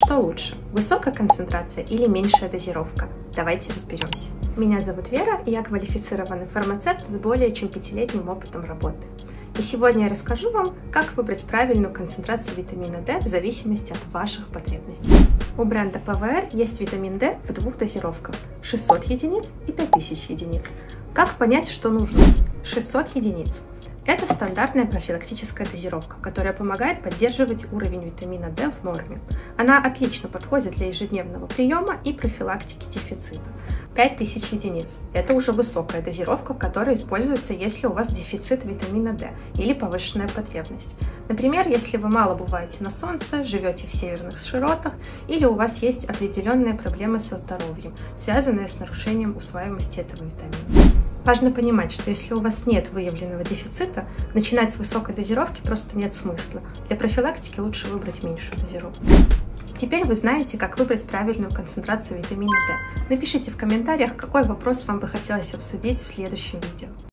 Что лучше, высокая концентрация или меньшая дозировка? Давайте разберемся. Меня зовут Вера, и я квалифицированный фармацевт с более чем 5-летним опытом работы. И сегодня я расскажу вам, как выбрать правильную концентрацию витамина D в зависимости от ваших потребностей. У бренда ПВР есть витамин D в двух дозировках – 600 единиц и 5000 единиц. Как понять, что нужно? 600 единиц. Это стандартная профилактическая дозировка, которая помогает поддерживать уровень витамина D в норме. Она отлично подходит для ежедневного приема и профилактики дефицита. 5000 единиц – это уже высокая дозировка, которая используется, если у вас дефицит витамина D или повышенная потребность. Например, если вы мало бываете на солнце, живете в северных широтах или у вас есть определенные проблемы со здоровьем, связанные с нарушением усваиваемости этого витамина. Важно понимать, что если у вас нет выявленного дефицита, начинать с высокой дозировки просто нет смысла. Для профилактики лучше выбрать меньшую дозировку. Теперь вы знаете, как выбрать правильную концентрацию витамина D. Напишите в комментариях, какой вопрос вам бы хотелось обсудить в следующем видео.